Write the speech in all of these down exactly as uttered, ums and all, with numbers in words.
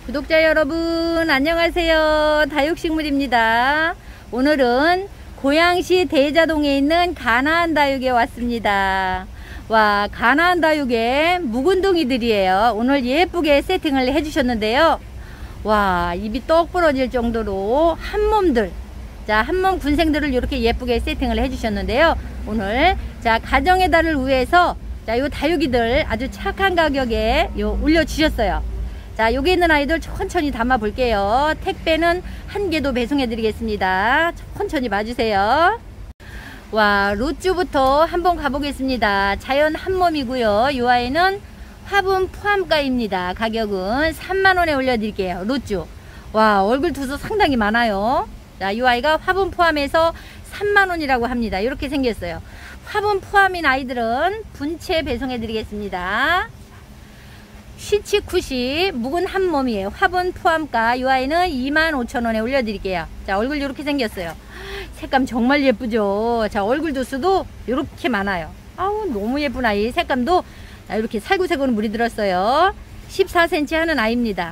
구독자 여러분 안녕하세요. 다육식물입니다. 오늘은 고양시 대자동에 있는 가나안 다육에 왔습니다. 와, 가나안 다육의 묵은둥이들이에요. 오늘 예쁘게 세팅을 해주셨는데요. 와, 입이 떡 부러질 정도로 한몸들, 자, 한몸 군생들을 이렇게 예쁘게 세팅을 해주셨는데요. 오늘 자, 가정의 달을 위해서 자, 요 다육이들 아주 착한 가격에 요 올려주셨어요. 자, 여기 있는 아이들 천천히 담아 볼게요. 택배는 한 개도 배송해 드리겠습니다. 천천히 봐주세요. 와, 루쭈부터 한번 가보겠습니다. 자연 한몸이고요. 이 아이는 화분 포함가입니다. 가격은 삼만 원에 올려드릴게요. 루쭈. 와, 얼굴 두수 상당히 많아요. 자, 이 아이가 화분 포함해서 삼만 원이라고 합니다. 이렇게 생겼어요. 화분 포함인 아이들은 분체 배송해 드리겠습니다. 시치쿠시 묵은 한 몸이에요. 화분 포함가. 이 아이는 이만 오천 원에 올려드릴게요. 자, 얼굴 이렇게 생겼어요. 색감 정말 예쁘죠. 자, 얼굴 두수도 이렇게 많아요. 아우, 너무 예쁜 아이. 색감도 이렇게 살구색으로 물이 들었어요. 십사 센티미터 하는 아이입니다.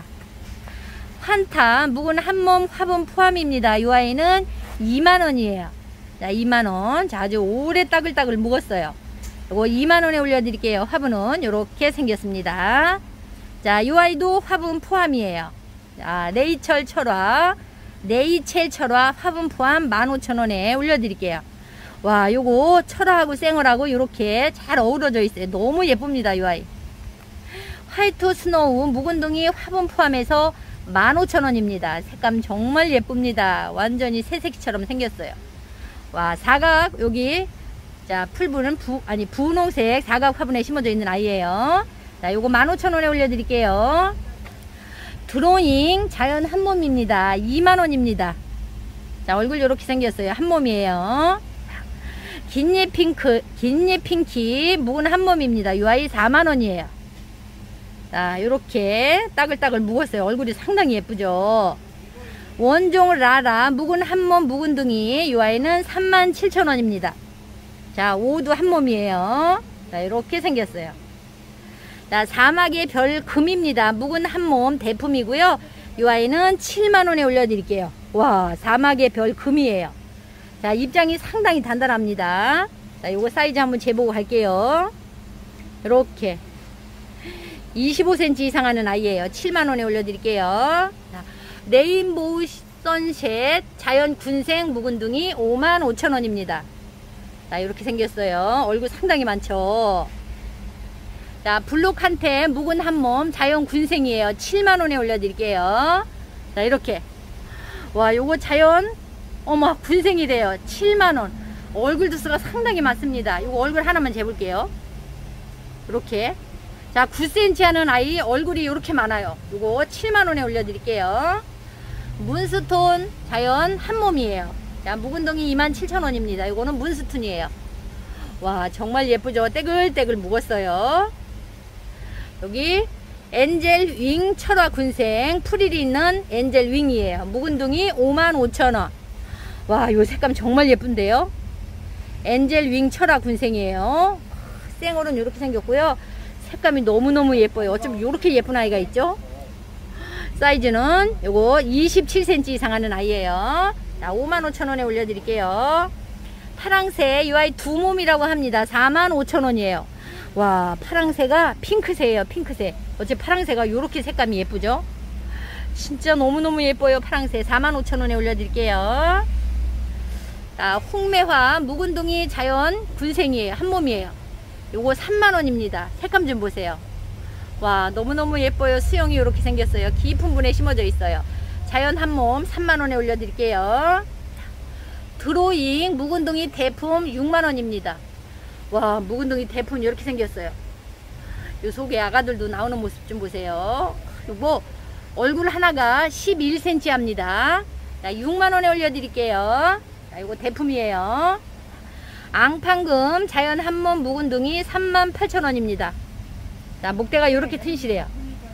환타 묵은 한 몸 화분 포함입니다. 이 아이는 이만 원이에요. 자, 이만 원. 자, 아주 오래 따글따글 묵었어요. 이거 이만 원에 올려드릴게요. 화분은 이렇게 생겼습니다. 자, 이 아이도 화분 포함이에요. 자, 네이철 철화, 네이첼 철화 화분 포함 만 오천 원에 올려드릴게요. 와, 요거 철화하고 생얼하고 이렇게 잘 어우러져 있어요. 너무 예쁩니다, 이 아이. 화이트 스노우 묵은둥이 화분 포함해서 만 오천 원입니다. 색감 정말 예쁩니다. 완전히 새색처럼 생겼어요. 와, 사각 여기 자, 풀분은 부, 아니, 분홍색 사각 화분에 심어져 있는 아이예요. 자, 요거 만 오천 원에 올려드릴게요. 드로잉 자연 한 몸입니다. 이만 원입니다. 자, 얼굴 요렇게 생겼어요. 한 몸이에요. 긴잎 핑크, 긴잎 핑키 묵은 한 몸입니다. 요 아이 사만 원이에요. 자, 요렇게 따글따글 묵었어요. 얼굴이 상당히 예쁘죠. 원종 라라 묵은 한 몸 묵은둥이 요 아이는 삼만 칠천 원입니다. 자, 오도 한 몸이에요. 자, 이렇게 생겼어요. 자, 사막의 별 금입니다. 묵은 한 몸 대품이고요. 이 아이는 칠만 원에 올려드릴게요. 와, 사막의 별 금이에요. 자, 입장이 상당히 단단합니다. 자, 요거 사이즈 한번 재보고 갈게요. 이렇게 이십오 센티미터 이상 하는 아이예요. 칠만 원에 올려드릴게요. 자, 레인보우 선셋 자연 군생 묵은둥이 오만 오천 원입니다. 자, 이렇게 생겼어요. 얼굴 상당히 많죠. 자, 블루칸테 묵은 한 몸 자연 군생이에요. 칠만 원에 올려드릴게요. 자, 이렇게. 와, 요거 자연 어머 군생이래요. 칠만 원. 얼굴 두수가 상당히 많습니다. 요거 얼굴 하나만 재볼게요. 이렇게. 자, 구 센티미터 하는 아이 얼굴이 이렇게 많아요. 요거 칠만 원에 올려드릴게요. 문스톤 자연 한 몸이에요. 자, 묵은둥이 이만 칠천 원입니다. 이거는 문스톤이에요. 와, 정말 예쁘죠? 떼글떼글 묵었어요. 여기 엔젤 윙 철화 군생 프릴이 있는 엔젤 윙이에요. 묵은둥이 오만 오천 원. 와, 요 색감 정말 예쁜데요? 엔젤 윙 철화 군생이에요. 생얼은 이렇게 생겼고요. 색감이 너무너무 예뻐요. 어쩜 이렇게 예쁜 아이가 있죠? 사이즈는 요거 이십칠 센티미터 이상 하는 아이예요. 자, 오만 오천 원에 올려드릴게요. 파랑새 이 아이 두 몸이라고 합니다. 사만 오천 원이에요. 와, 파랑새가 핑크새예요. 핑크새. 어째 파랑새가 요렇게 색감이 예쁘죠? 진짜 너무너무 예뻐요. 파랑새 사만 오천 원에 올려드릴게요. 자, 홍매화 묵은둥이 자연 군생이에요. 한 몸이에요. 요거 삼만 원입니다. 색감 좀 보세요. 와, 너무너무 예뻐요. 수영이 이렇게 생겼어요. 깊은 분에 심어져 있어요. 자연 한 몸 삼만 원에 올려드릴게요. 드로잉 묵은둥이 대품 육만 원입니다. 와, 묵은둥이 대품 이렇게 생겼어요. 요 속에 아가들도 나오는 모습 좀 보세요. 요거 얼굴 하나가 십일 센티미터 합니다. 자, 육만 원에 올려드릴게요. 자, 요거 대품이에요. 앙팡금 자연 한 몸 묵은둥이 삼만 팔천 원입니다. 자, 목대가 이렇게 튼실해요.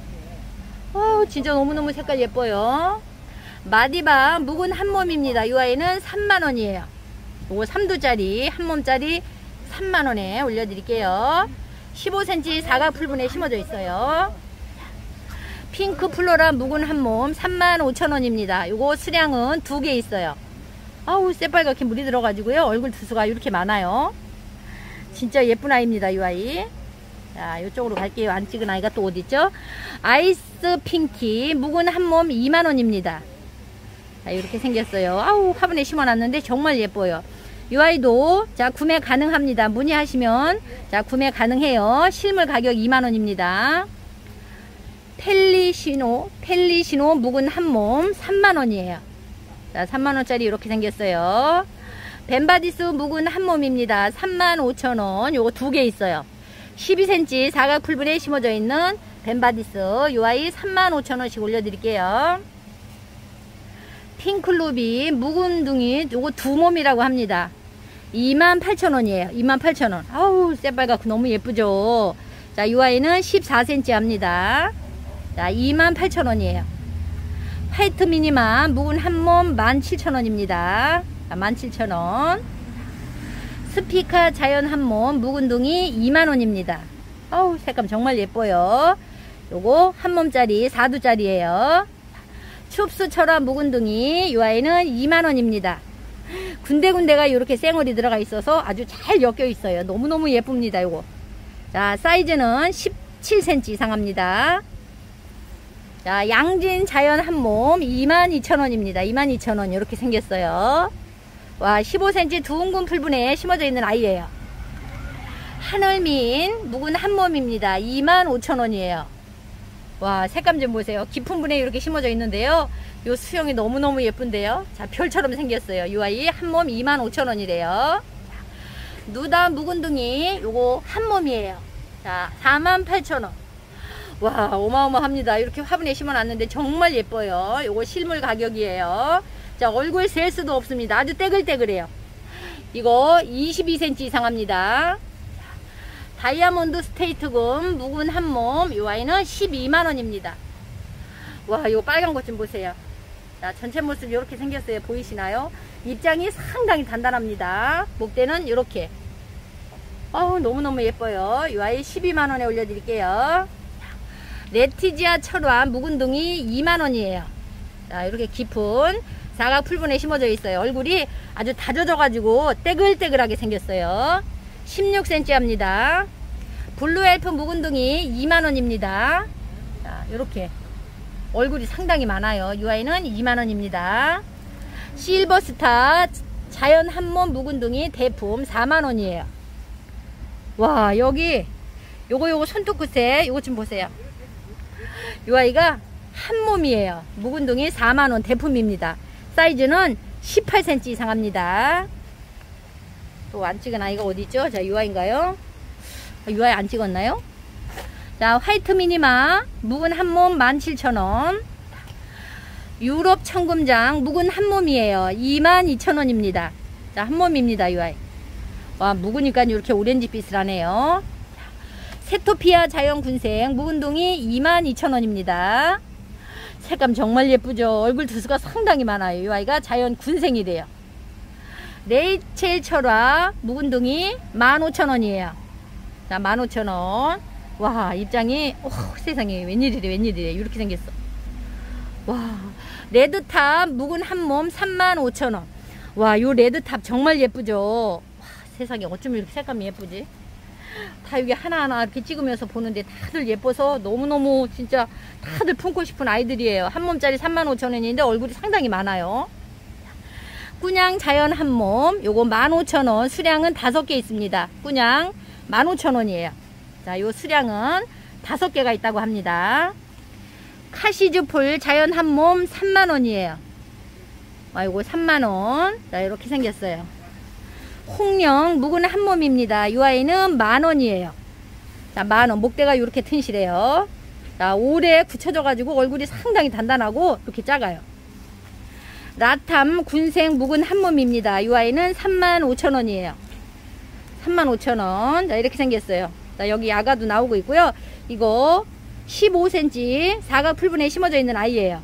어, 진짜 너무너무 색깔 예뻐요. 마디바 묵은 한 몸입니다. 이 아이는 삼만 원이에요. 요거 삼 두짜리 한 몸짜리 삼만 원에 올려드릴게요. 십오 센티미터 사각 풀분에 심어져 있어요. 핑크 플로라 묵은 한 몸 삼만 오천 원입니다. 요거 수량은 두 개 있어요. 아우 새빨갛게 물이 들어가지고요. 얼굴 두수가 이렇게 많아요. 진짜 예쁜 아이입니다. 이 아이. 자, 이쪽으로 갈게요. 안 찍은 아이가 또 어딨죠? 아이스 핑키 묵은 한 몸 이만 원입니다. 자, 이렇게 생겼어요. 아우 화분에 심어놨는데 정말 예뻐요. 이 아이도 자 구매 가능합니다. 문의하시면 자 구매 가능해요. 실물 가격 이만 원입니다. 펠리시노 펠리시노 묵은 한 몸 삼만 원이에요. 자 삼만 원짜리 이렇게 생겼어요. 벤바디스 묵은 한 몸입니다. 삼만 오천 원. 요거 두 개 있어요. 십이 센티미터 사각 풀분에 심어져 있는 벤바디스 요 아이 삼만 오천 원씩 올려드릴게요. 핑클루비 묵은둥이 요거 두 몸이라고 합니다. 이만 팔천 원이에요. 이만 팔천 원. 아우 새빨갛고 너무 예쁘죠. 자 이 아이는 십사 센티미터 합니다. 자 이만 팔천 원이에요. 화이트 미니마 묵은 한 몸 만 칠천 원입니다. 만 칠천 원. 스피카 자연 한 몸 묵은둥이 이만 원입니다. 어우 색감 정말 예뻐요. 요거 한 몸짜리 사 두짜리예요. 춥스 철화 묵은둥이 이 아이는 이만 원입니다. 군데군데가 이렇게 쌩얼이 들어가 있어서 아주 잘 엮여 있어요. 너무너무 예쁩니다. 요거. 자 사이즈는 십칠 센티미터 이상 합니다. 자 양진 자연 한 몸 이만 이천 원입니다. 이만 이천 원 이렇게 생겼어요. 와 십오 센티미터 둥근 풀분에 심어져 있는 아이예요. 하늘민 묵은 한 몸입니다. 이만 오천 원이에요. 와 색감 좀 보세요. 깊은 분에 이렇게 심어져 있는데요. 요 수영이 너무너무 예쁜데요. 자 별처럼 생겼어요. 이 아이 한 몸 이만 오천 원이래요. 누다 묵은둥이 요거 한 몸이에요. 자 사만 팔천 원. 와 어마어마합니다. 이렇게 화분에 심어놨는데 정말 예뻐요. 요거 실물 가격이에요. 자 얼굴 셀 수도 없습니다. 아주 떼글떼글해요. 이거 이십이 센티미터 이상 합니다. 다이아몬드 스테이트금 묵은 한 몸 요 아이는 십이만 원입니다. 와 이거 빨간 것 좀 보세요. 자 전체 모습 이렇게 생겼어요. 보이시나요? 입장이 상당히 단단합니다. 목대는 이렇게. 어우 너무너무 예뻐요. 요 아이 십이만 원에 올려드릴게요. 레티지아 철화 묵은둥이 이만 원이에요. 자 이렇게 깊은 사각 풀분에 심어져 있어요. 얼굴이 아주 다져져 가지고 떼글떼글하게 생겼어요. 십육 센티미터 합니다. 블루엘프 묵은둥이 이만 원입니다. 자 이렇게 얼굴이 상당히 많아요. 이 아이는 이만 원입니다. 실버스타 자연 한 몸 묵은둥이 대품 사만 원이에요. 와 여기 요거 요거 손톱 끝에 요거 좀 보세요. 이 아이가 한 몸이에요. 묵은둥이 사만 원 대품입니다. 사이즈는 십팔 센티미터 이상 합니다. 또 안 찍은 아이가 어디있죠? 자, 이 아이인가요? 이 아이 안 찍었나요? 자, 화이트 미니마 묵은 한 몸 만 칠천 원. 유럽 청금장 묵은 한 몸이에요. 이만 이천 원입니다. 자, 한 몸입니다. 이 아이. 와, 묵으니까 이렇게 오렌지빛을 하네요. 세토피아 자연 군생 묵은둥이 이만 이천 원입니다. 색감 정말 예쁘죠? 얼굴 두수가 상당히 많아요. 이 아이가 자연 군생이래요. 레이첼 철화 묵은둥이 만 오천 원이에요. 자, 만 오천 원. 와, 입장이 오, 세상에 웬일이래 웬일이래 이렇게 생겼어. 와, 레드탑 묵은 한 몸 삼만 오천 원. 와, 요 레드탑 정말 예쁘죠? 와, 세상에 어쩜 이렇게 색감이 예쁘지? 다 여기 하나하나 이렇게 찍으면서 보는데 다들 예뻐서 너무너무 진짜 다들 품고 싶은 아이들이에요. 한 몸짜리 삼만 오천 원인데 얼굴이 상당히 많아요. 꾸냥 자연 한 몸 요거 만 오천 원. 수량은 다섯 개 있습니다. 꾸냥 만 오천 원이에요. 자, 요 수량은 다섯 개가 있다고 합니다. 카시즈풀 자연 한 몸 삼만 원이에요. 아, 요거 삼만 원. 자, 이렇게 생겼어요. 홍령 묵은 한 몸입니다. 이 아이는 만 원이에요. 자, 만 원. 목대가 이렇게 튼실해요. 자, 오래 굳혀져 가지고 얼굴이 상당히 단단하고 이렇게 작아요. 라탐 군생 묵은 한 몸입니다. 이 아이는 삼만 오천 원이에요. 삼만 오천 원. 자, 이렇게 생겼어요. 자, 여기 야가도 나오고 있고요. 이거 십오 센티미터 사각 풀분에 심어져 있는 아이예요.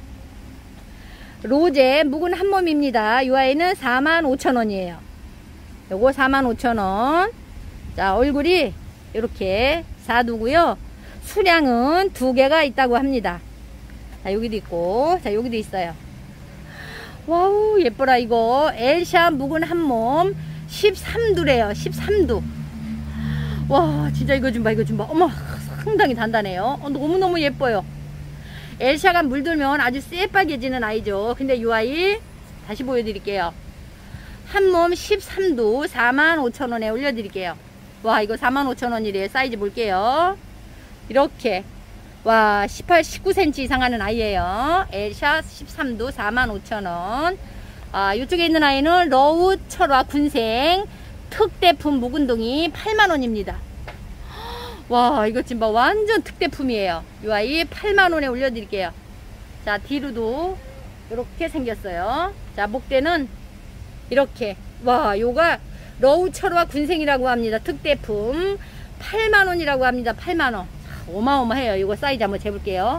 로제 묵은 한 몸입니다. 이 아이는 사만 오천 원이에요. 요거 사만 오천 원. 자, 얼굴이 이렇게 사두고요. 수량은 두 개가 있다고 합니다. 자, 여기도 있고, 자, 여기도 있어요. 와우, 예뻐라, 이거. 엘샤 묵은 한 몸, 십삼 두래요. 십삼 두. 와, 진짜 이거 좀 봐, 이거 좀 봐. 어머, 상당히 단단해요. 어, 너무너무 예뻐요. 엘샤가 물들면 아주 새빨개지는 아이죠. 근데 이 아이, 다시 보여드릴게요. 한 몸 십삼 두, 사만 오천 원에 올려드릴게요. 와, 이거 사만 오천 원이래요. 사이즈 볼게요. 이렇게. 와, 십팔, 십구 센티미터 이상 하는 아이예요. 엘샤 십삼 두, 사만 오천 원. 아, 이쪽에 있는 아이는 러우 철화 군생 특대품 묵은둥이 팔만 원입니다. 와, 이거 지금 봐. 완전 특대품이에요. 이 아이 팔만 원에 올려드릴게요. 자, 뒤로도 이렇게 생겼어요. 자, 목대는 이렇게. 와, 요가 러우 철화 군생이라고 합니다. 특대품 팔만 원이라고 합니다. 팔만 원. 어마어마해요. 이거 사이즈 한번 재볼게요.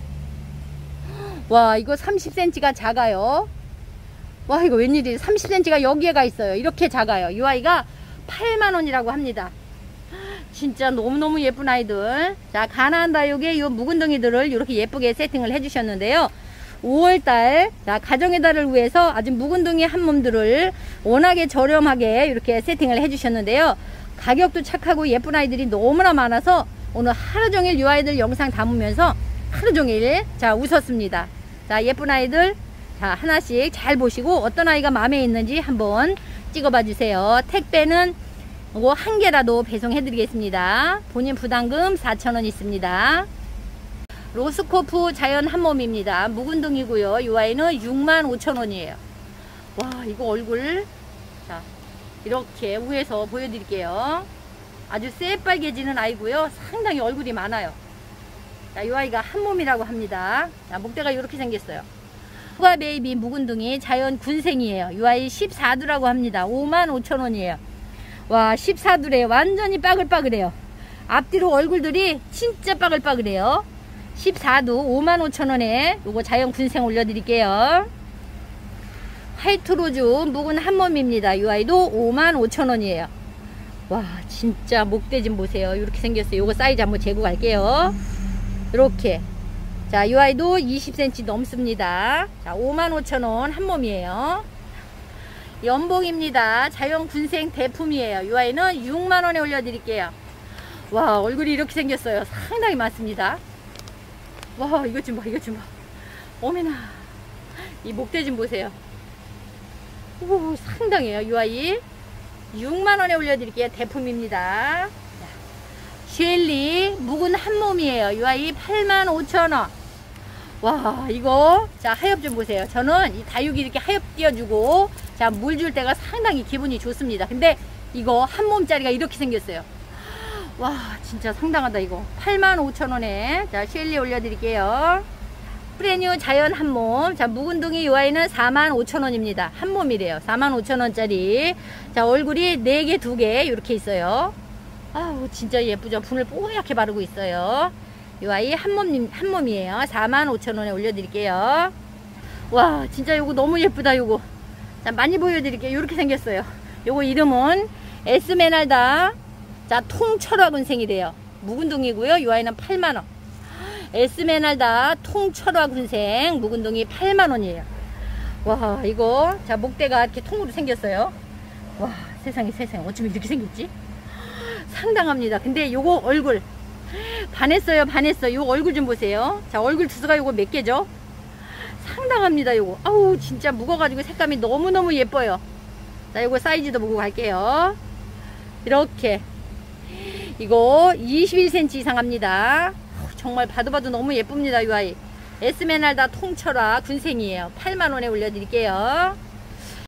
와, 이거 삼십 센티미터가 작아요. 와, 이거 웬일이지? 삼십 센티미터가 여기에 가 있어요. 이렇게 작아요. 이 아이가 팔만 원이라고 합니다. 진짜 너무너무 예쁜 아이들. 자, 가나안 다육의 이 묵은둥이들을 이렇게 예쁘게 세팅을 해주셨는데요. 오월달, 자, 가정의 달을 위해서 아주 묵은둥이 한 몸들을 워낙에 저렴하게 이렇게 세팅을 해주셨는데요. 가격도 착하고 예쁜 아이들이 너무나 많아서 오늘 하루종일 이 아이들 영상 담으면서 하루종일 자 웃었습니다. 자, 예쁜 아이들 자 하나씩 잘 보시고 어떤 아이가 마음에 있는지 한번 찍어봐 주세요. 택배는 이거 한 개라도 배송해 드리겠습니다. 본인 부담금 사천 원 있습니다. 로스코프 자연 한 몸입니다. 묵은둥이고요. 이 아이는 육만 오천 원이에요. 와, 이거 얼굴 자 이렇게 위에서 보여드릴게요. 아주 새빨개지는 아이고요. 상당히 얼굴이 많아요. 자, 이 아이가 한 몸이라고 합니다. 자, 목대가 이렇게 생겼어요. 후가 베이비 묵은둥이 자연 군생이에요. 이 아이 십사 두라고 합니다. 오만 오천 원이에요. 와, 십사 두래 완전히 빠글빠글해요. 앞뒤로 얼굴들이 진짜 빠글빠글해요. 십사 두 오만 오천 원에 요거 자연 군생 올려드릴게요. 화이트로즈 묵은 한 몸입니다. 이 아이도 오만 오천 원이에요. 와, 진짜 목대 좀 보세요. 이렇게 생겼어요. 요거 사이즈 한번 재고 갈게요. 이렇게. 자, 이 아이도 이십 센티미터 넘습니다. 자, 오만 오천 원 한 몸이에요. 연봉입니다. 자연 군생 대품이에요. 이 아이는 육만 원에 올려드릴게요. 와, 얼굴이 이렇게 생겼어요. 상당히 많습니다. 와, 이거 좀 봐, 이거 좀 봐. 어머나. 이 목대 좀 보세요. 오, 상당해요. 이 아이. 육만 원에 올려드릴게요. 대품입니다. 쉘리 묵은 한 몸이에요. 이 아이 팔만 오천 원. 와, 이거 자 하엽 좀 보세요. 저는 이 다육이 이렇게 하엽 띄워주고 자 물 줄 때가 상당히 기분이 좋습니다. 근데 이거 한 몸짜리가 이렇게 생겼어요. 와, 진짜 상당하다. 이거 팔만 오천 원에 자 쉘리 올려드릴게요. 프레뉴 자연 한 몸. 자, 묵은둥이 이 아이는 사만 오천 원입니다. 한 몸이래요. 사만 오천 원짜리. 자, 얼굴이 네 개, 두 개 이렇게 있어요. 아우, 진짜 예쁘죠? 분을 뽀얗게 바르고 있어요. 이 아이 한 몸, 한 몸이에요. 사만 오천 원에 올려드릴게요. 와, 진짜 요거 너무 예쁘다, 요거. 자, 많이 보여드릴게요. 이렇게 생겼어요. 요거 이름은 에스메랄다. 자, 통철화 군생이래요. 묵은둥이고요. 이 아이는 팔만 원. 에스메랄다 통철화 군생 묵은둥이 팔만 원이에요. 와, 이거 자 목대가 이렇게 통으로 생겼어요. 와, 세상에 세상에 어쩜 이렇게 생겼지? 상당합니다. 근데 요거 얼굴 반했어요. 반했어. 요 얼굴 좀 보세요. 자, 얼굴 두수가 요거 몇 개죠? 상당합니다. 요거 아우, 진짜 묵어가지고 색감이 너무너무 예뻐요. 자, 요거 사이즈도 보고 갈게요. 이렇게 이거 이십일 센티미터 이상 합니다. 정말 봐도 봐도 너무 예쁩니다. 이 아이 에스메랄다 통철화 군생이에요. 팔만 원에 올려드릴게요.